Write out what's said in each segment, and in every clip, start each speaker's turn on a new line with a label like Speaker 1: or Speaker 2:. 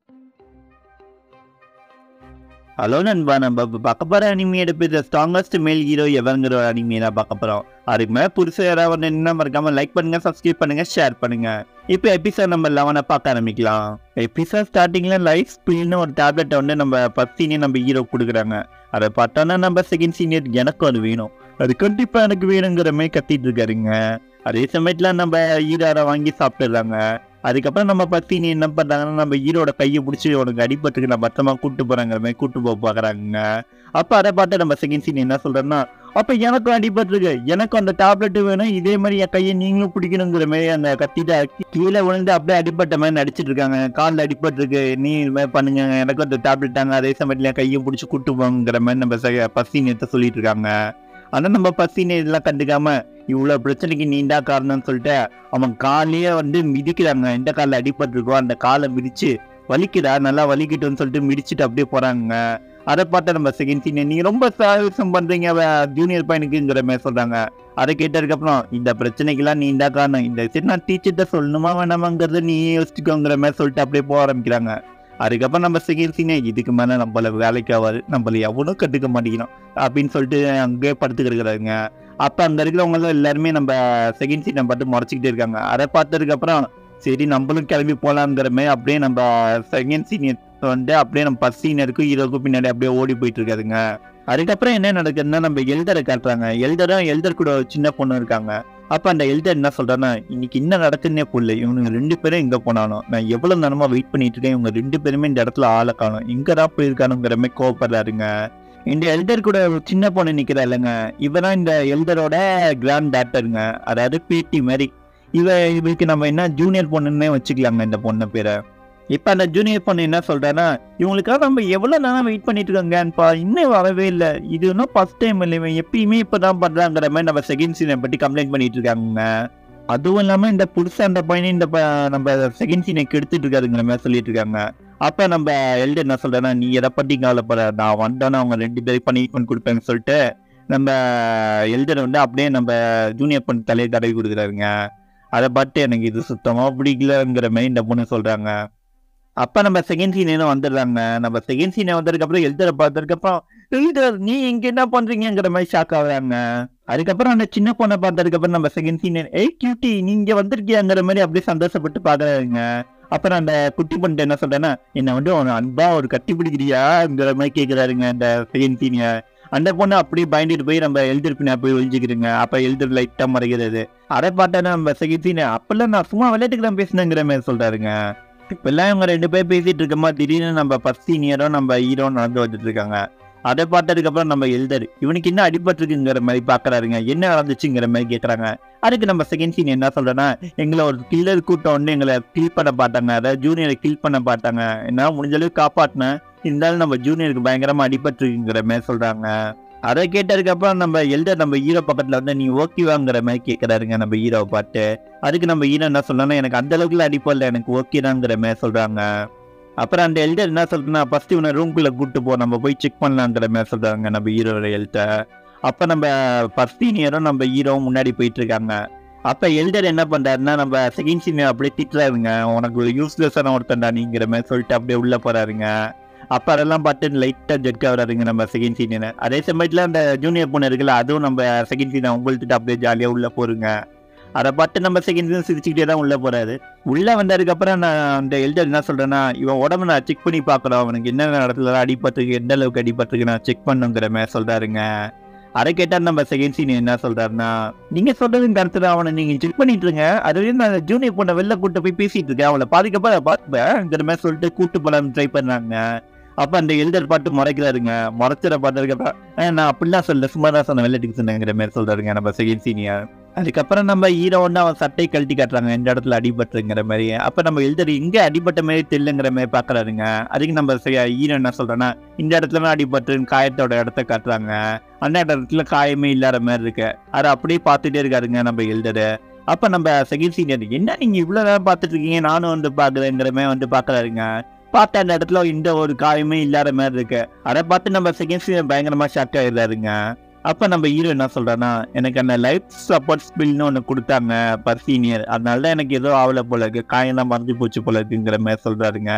Speaker 1: Hello நண்பா, நம்ம இப்போ பார்க்க போகிற அனிமையோட பேர் ஸ்ட்ராங்கஸ்ட் மேல் ஹீரோ எவருங்கிற ஒரு அனிமையை தான் பார்க்க போகிறோம். அதுக்கு மேலே புதுசாக யாராவது என்ன மறக்காமல் லைக் பண்ணுங்கள், சப்ஸ்கிரைப் பண்ணுங்கள், ஷேர் பண்ணுங்கள். இப்போ எபிசோட் நம்பர் 11 பார்க்க ஆரம்பிக்கலாம். எபிசோட் ஸ்டார்டிங்கில் லைஃப் ஸ்பில்னு ஒரு டேப்லெட்டை வந்து நம்ம ஃபர்ஸ்ட் சீனியர் நம்ம ஹீரோ கொடுக்குறாங்க. அதை பார்த்தோன்னா நம்ம செகண்ட் சீனியர் எனக்கும் அது வேணும், அது கண்டிப்பாக எனக்கு வேணுங்கிற மாதிரி கத்திட்டு இருக்காருங்க. அதே சமயத்தில் நம்ம ஹீரோ அதை வாங்கி சாப்பிட்டுடுறாங்க. அதுக்கப்புறம் நம்ம பத்தி நீ என்ன பண்றாங்கன்னா, நம்ம ஹீரோட கையை பிடிச்சி உனக்கு அடிபட்டுருக்கு, நான் பத்திரமா கூட்டு போறாங்கிற மாதிரி கூட்டு போக பாக்குறாங்க. அப்ப அதை பார்த்து நம்ம செகண்ட் சீன் என்ன சொல்றேன்னா, அப்ப எனக்கும் அடிபட்டுருக்கு, எனக்கும் அந்த டேப்லெட் வேணும், இதே மாதிரி என் கையை நீங்களும் பிடிக்கணுங்கிற மாதிரி அந்த கத்திட்ட கீழே விழுந்து அப்படியே அடிபட்ட மாதிரி நடிச்சிட்டு இருக்காங்க. காலில் அடிபட்டுருக்கு, நீ இது மாதிரி பண்ணுங்க, எனக்கும் அந்த டேப்லெட் தாங்க, அதே சமயத்துல என் கையை பிடிச்சி கூட்டு போங்கிற மாதிரி நம்ம பசினத்தை சொல்லிட்டு இருக்காங்க. ஆனா நம்ம பசினை இதெல்லாம் கண்டுக்காம இவ்வளவு பிரச்சனைக்கு நீண்டா காரணம்னு சொல்லிட்டு அவன் காலையே வந்து மிதிக்கிறாங்க. எந்த காலில் அடிபட்டிருக்கோ அந்த காலை மிதிச்சு வலிக்குதா, நல்லா வலிக்கிட்டோன்னு சொல்லிட்டு மிதிச்சுட்டு அப்படியே போறாங்க. அதை பார்த்தா நம்ம செகண்ட் சீனியர், நீங்க ரொம்ப சாகசம் பண்றீங்க ஜூனியர் பையனுக்குங்கிற மாதிரி சொல்றாங்க. அதை கேட்டதுக்கப்புறம் இந்த பிரச்சனைக்கெல்லாம் நீண்டா காரணம், இந்த சரி நான் டீச்சர்கிட்ட சொல்லணுமா வேணாமாங்கிறத நீ யோசிச்சுக்கோங்கிற மாதிரி சொல்லிட்டு அப்படியே போக ஆரம்பிக்கிறாங்க. அதுக்கப்புறம் நம்ம செகண்ட் சீனியர் இதுக்கு மேலே நம்மள வேலைக்கு ஆகாது, நம்மள எவனும் கட்டுக்க மாட்டேங்கிறோம் அப்படின்னு சொல்லிட்டு அங்கேயே படுத்துக்கிடுக்கிறாங்க. அப்போ அங்கே இருக்கிறவங்களும் எல்லாருமே நம்ம செகண்ட் சீனை பார்த்து முறைச்சிக்கிட்டே இருக்காங்க. அதை பார்த்ததுக்கப்புறம் சரி நம்மளும் கிளம்பி போகலாங்கிற மாதிரி அப்படியே நம்ம செகண்ட் சீனியர் வந்து அப்படியே நம்ம ஃபர்ஸ்ட் சீனியருக்கும் ஹீரோக்கும் பின்னாடி அப்படியே ஓடி போயிட்டு இருக்காதுங்க. அதுக்கப்புறம் என்ன நடக்குதுன்னா, நம்ம எல்டரை காட்டுறாங்க. எல்டர் கூட ஒரு சின்ன பொண்ணு இருக்காங்க. அப்போ அந்த எல்டர் என்ன சொல்றான்னா, இன்னைக்கு என்ன நடக்குதுன்னே புரியல, இவனுங்க 2 பேரும் எங்கே போனாலும், நான் எவ்வளோ நேரமா வெயிட் பண்ணிட்டு இருக்கேன், இவங்க 2 பேருமே இந்த இடத்துல ஆளை காணும், எங்கதான் போயிருக்கானுங்கிற மாதிரி கோவப்படுறாருங்க. இந்த எல்டர் கூட ஒரு சின்ன பொண்ணு நிற்கிறா இல்லைங்க, இவதான் இந்த எல்டரோட கிராண்ட் டாக்டருங்க, அதாவது பேட்டி மாதிரி. இவருக்கு நம்ம என்ன ஜூனியர் பொண்ணுன்னே வச்சுக்கலாங்க இந்த பொண்ணு பேரை. இப்போ அந்த ஜூனியர் பொண்ணு என்ன சொல்றான்னா, இவங்களுக்காக நம்ம எவ்வளோ நேரம் வெயிட் பண்ணிட்டு இருக்கோங்கப்பா, இன்னும் வரவே இல்லை, இது இன்னும் ஃபர்ஸ்ட் டைம் இல்லை, இவன் எப்பயுமே இப்போதான் பண்றாங்கிற மாதிரி நம்ம செகண்ட் சீனை பற்றி கம்ப்ளைண்ட் பண்ணிட்டு இருக்காங்க. அதுவும் இல்லாமல் இந்த புதுசாக அந்த பையனை இந்த நம்ம செகண்ட் சீனை கெடுத்துட்டு இருக்காருங்கிற மாதிரி சொல்லிட்டு இருக்காங்க. அப்போ நம்ம எல்டர் என்ன சொல்றேன்னா, நீ எதை பற்றி கவலைப்படுற, நான் வந்தோன்னா அவங்க 2 பேரும் பனிஷ்மெண்ட் கொடுப்பேன்னு சொல்லிட்டு நம்ம எல்டர் வந்து அப்படியே நம்ம ஜூனியர் பொண்ணு தலையை தடவி கொடுக்குறாருங்க. அதை பார்த்து எனக்கு இது சுத்தமாக பிடிக்கலங்கிற மாதிரி இந்த பொண்ணு சொல்றாங்க. அப்ப நம்ம செகண்ட் சீனும் வந்துடுறாங்க. நம்ம செகண்ட் சீனை வந்ததுக்கப்புறம் எல்டரை பார்த்ததுக்கப்புறம், எல்டர் நீ இங்க என்ன பண்றீங்கிற மாதிரி ஷாக் ஆகுறாங்க. அதுக்கப்புறம் அந்த சின்ன பொண்ணை பார்த்ததுக்கப்புறம் நம்ம செகண்ட் சீன், ஏய் கியூட்டி நீங்க வந்திருக்கியாங்கிற மாதிரி அப்படியே சந்தோஷப்பட்டு பாக்குறாங்க. அப்புறம் அந்த குட்டி பொண்ணு என்ன சொல்றேன்னா, என்ன வந்து அன்பா ஒரு கட்டி பிடிக்கிறியாங்கிற மாதிரி கேட்கிறாருங்க அந்த செகண்ட் சீனியர். அந்த பொண்ணு அப்படியே பயந்துட்டு போய் நம்ம எல்டர் பின்னா போய் ஒழிஞ்சுக்கிறீங்க. அப்ப எல்டர் லைட்டா மறைகிறது. அதை பார்த்தா நம்ம செகண்ட் சீன், அப்பெல்லாம் நான் சும்மா விளையாட்டுக்கு தான் பேசினேங்கிற மாதிரி சொல்றாருங்க. இப்பெல்லாம் இவங்க 2 பேர் பேசிட்டு இருக்கமா, திடீர்னு நம்ம ஃபர்ஸ்ட் சீனியரும் நம்ம ஹீரோ நடந்து வந்துட்டு இருக்காங்க. அதை பார்த்ததுக்கப்புறம் நம்ம எல்டர் இவனுக்கு என்ன அடிபட்டுருக்குங்கிற மாதிரி பாக்குறாருங்க. என்ன நடந்துச்சுங்கிற மாதிரி கேட்கறாங்க. அதுக்கு நம்ம செகண்ட் சீன் என்ன சொல்றேன்னா, எங்களை ஒரு கில்லர் கூட்டம் வந்து எங்களை கில் பண்ண பார்த்தாங்க, அதாவது ஜூனியரை கில் பண்ண பார்த்தாங்க, என்ன முடிஞ்ச அளவுக்கு காப்பாற்றினேன், இருந்தாலும் நம்ம ஜூனியருக்கு பயங்கரமா அடிபட்டுருக்குங்கிற மாதிரி சொல்றாங்க. அதை கேட்டதுக்கப்புறம் நம்ம எல்டர் நம்ம ஹீரோ பக்கத்துல வந்து நீ ஓகேவாங்கிற மாதிரி கேட்கறாருங்க நம்ம ஹீரோவை பார்த்து. அதுக்கு நம்ம ஹீரோ என்ன சொல்றோம்னா, எனக்கு அந்த அளவுக்குள்ள அடிப்படல, எனக்கு ஓகேதாங்கிற மாதிரி சொல்றாங்க. அப்புறம் அந்த எல்டர் என்ன சொல்றேன்னா, ஃபர்ஸ்ட் இவனை ரூம்குள்ள கூட்டு போ, நம்ம போய் செக் பண்ணலாங்கிற மாதிரி சொல்றாங்க நம்ம ஹீரோட எல்டர். அப்ப நம்ம ஃபர்ஸ்ட் சீனியரும் நம்ம ஹீரோவும் முன்னாடி போயிட்டு இருக்காங்க. அப்ப எல்டர் என்ன பண்றாருன்னா, நம்ம செகண்ட் சீனியர் அப்படியே திட்டுறாருங்க, உனக்கு ஒரு யூஸ்லெஸ்ஸான ஒருத்தன்டா நீங்கிற மாதிரி சொல்லிட்டு அப்படியே உள்ள போறாருங்க. அப்ப அதெல்லாம் பார்த்து லைட்டா ஜெட் ஆகுறாருங்க நம்ம செகண்ட் சீனியர். அதே சமயத்துல அந்த ஜூனியர் பொண்ணு இருக்குல்ல, அதுவும் நம்ம செகண்ட் சீனை உங்கள்கிட்ட அப்படியே ஜாலியா உள்ள போருங்க. அதை பார்த்து நம்ம செகண்ட் சீன் சிரிச்சுக்கிட்டே தான் உள்ள போறாரு. உள்ள வந்ததுக்கப்புறம் நான் அந்த எல்டர் என்ன சொல்றேன்னா, இவன் உடம்பு நான் செக் பண்ணி பார்க்கறோம், அவனுக்கு என்னென்ன இடத்துல அடிபட்டுருக்கு, எந்த அளவுக்கு அடிபட்டுருக்கு நான் செக் பண்ணுங்கிற மாதிரி சொல்றாருங்க. அதை கேட்டா நம்ம செகண்ட் சீன் என்ன சொல்றாருன்னா, நீங்க சொல்றது கருத்து தான், அவனை நீங்க செக் பண்ணிட்டு இருங்க, அதுவே நான் ஜூனியர் பொண்ணை வெளில கூட்டு போய் பேசிட்டு இருக்கேன், அவளை பாதிக்கப்ப பார்த்துப்பேங்கிற மாதிரி சொல்லிட்டு கூட்டு போலான்னு ட்ரை பண்றாங்க. அப்ப அந்த எல்டர் பாட்டு முறைக்கிறாருங்க. முறைச்சிட பார்த்ததுக்கப்புறம், நான் அப்படிலாம் சொல்ல, சும்மா தான் சொன்ன வெள்ளத்துக்கு சொன்னேங்கிற மாதிரி சொல்றாருங்க நம்ம செகண்ட் சீனியர். அதுக்கப்புறம் நம்ம ஹீரோ வந்து அவன் சட்டையை கழட்டி காட்டுறாங்க, எந்த இடத்துல அடிபட்டுங்கிற மாதிரி. அப்ப நம்ம எல்டர் இங்க அடிபட்ட மாதிரி தெரியலங்கிற மாதிரி பாக்குறாருங்க. அதுக்கு நம்ம ஹீரோ என்ன சொல்றேன்னா, இந்த இடத்துல அடிபட்டு காயத்தோட இடத்த காட்டுறாங்க, அந்த இடத்துல காயமே இல்லாத மாதிரி இருக்கு. அதை அப்படியே பார்த்துட்டே இருக்காருங்க நம்ம எல்டரு. அப்ப நம்ம செகண்ட் சீனியர், என்ன நீங்க இவ்வளவு நேரம் பார்த்துட்டு இருக்கீங்க, நானும் வந்து பாக்குறேங்கிற மாதிரி வந்து பாக்குறாருங்க. பார்த்த அந்த இடத்துல இந்த ஒரு காயமே இல்லாத மாதிரி இருக்கு. அதை பார்த்து நம்ம செகண்ட் சீனியர் பயங்கரமா ஷாக் ஆயிடுறாருங்க. அப்ப நம்ம ஹீரோ என்ன சொல்றான்னா, எனக்கு அந்த லைஃப் சப்போர்ட் ஸ்பில்னு ஒன்று கொடுத்தாங்க பர் சீனியர், அதனால தான் எனக்கு ஏதோ ஆவல போல இருக்கு, காயெல்லாம் மறைஞ்சு போச்சு போல இருக்குங்கிற மாதிரி சொல்றாருங்க.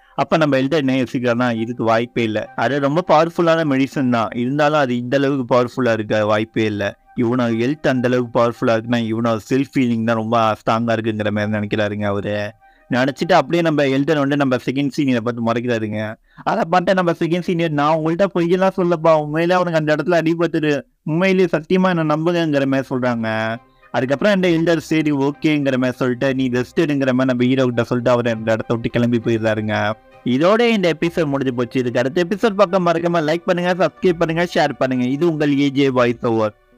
Speaker 1: அப்ப நம்ம எல்டர் என்ன யோசிக்கிறோம்னா, இதுக்கு வாய்ப்பே இல்ல. அது ரொம்ப பவர்ஃபுல்லான மெடிசன் தான். இருந்தாலும் அது இந்த அளவுக்கு பவர்ஃபுல்லா இருக்க வாய்ப்பே இல்ல. இவனோட ஹெல்த் அந்த அளவுக்கு பவர்ஃபுல்லா இருக்குன்னா, இவனோட செல்ஃப் ஃபீலிங் தான் ரொம்ப ஸ்ட்ராங்கா இருக்குங்கிற மாரி நெனைக்கிறாருங்க அவரு. நெனச்சுட்டு அப்படியே நம்ம எல்டன் வந்து நம்ம செகண்ட் சீனியர பார்த்து முறைக்கிறாருங்க. அத பார்த்து நம்ம செகண்ட் சீனியர், "நான் உங்கள்ட்ட பொய்யெல்லாம் சொல்லப்பா. உண்மையிலே அவனுக்கு அந்த இடத்துல அடிபட்டுது. உண்மையிலேயே சத்தியமா என்ன நம்புங்கங்கிற மாரி சொல்றாங்க." அதுக்கப்புறம் அந்த எல்டர் சரி ஓகேங்கிற மாரி சொல்லிட்டு, "நீ ரெஸ்ட் எடுங்கிற மாரி" நம்ம ஹீரோ கிட்ட சொல்லிட்டு அவரு அந்த இடத்த விட்டு கிளம்பி போயிடுறாருங்க. இதோட இந்த எபிசோட் முடிஞ்சு போச்சு. இதுக்கு அடுத்த எபிசோட் பார்க்க மறக்காம லைக் பண்ணுங்க, சப்ஸ்கிரைப் பண்ணுங்க, ஷேர் பண்ணுங்க. இது உங்கள் ஏஜே வாய்ஸ் ஓவர்.